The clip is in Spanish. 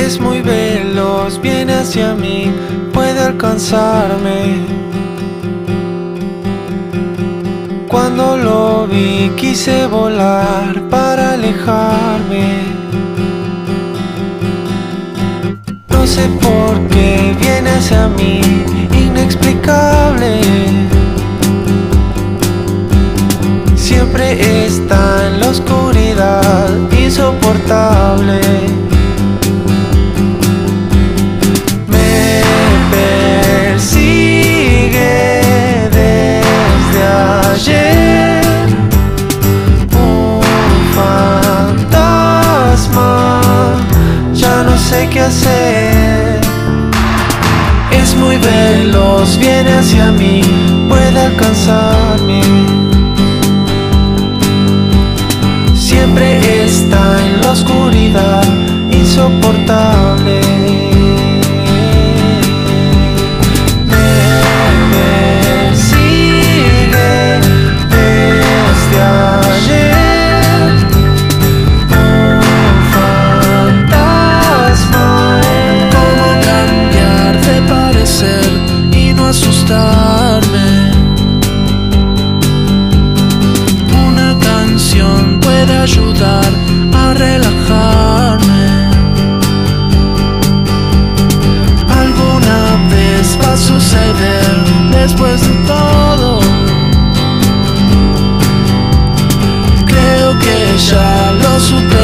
Es muy veloz, viene hacia mí, puede alcanzarme. Cuando lo vi quise volar para alejarme. No sé por qué viene hacia mí, inexplicable. Siempre está en la oscuridad, insoportable. Me persigue desde ayer, un fantasma, ya no sé qué hacer. Es muy veloz, viene hacia mí, puede alcanzarme. Siempre está en la oscuridad, insoportable. Me persigue desde ayer, un fantasma. ¿Cómo cambiar de parecer y no asustarme? Una canción puede ayudar a relajarme. Alguna vez va a suceder después de todo. Creo que ya lo superé.